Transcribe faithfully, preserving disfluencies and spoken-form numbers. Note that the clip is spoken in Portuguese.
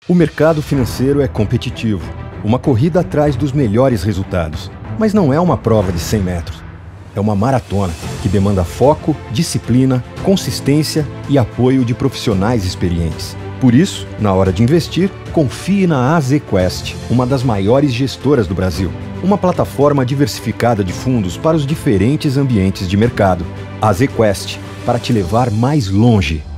O mercado financeiro é competitivo, uma corrida atrás dos melhores resultados. Mas não é uma prova de cem metros. É uma maratona que demanda foco, disciplina, consistência e apoio de profissionais experientes. Por isso, na hora de investir, confie na AZQuest, uma das maiores gestoras do Brasil. Uma plataforma diversificada de fundos para os diferentes ambientes de mercado. AZQuest, para te levar mais longe.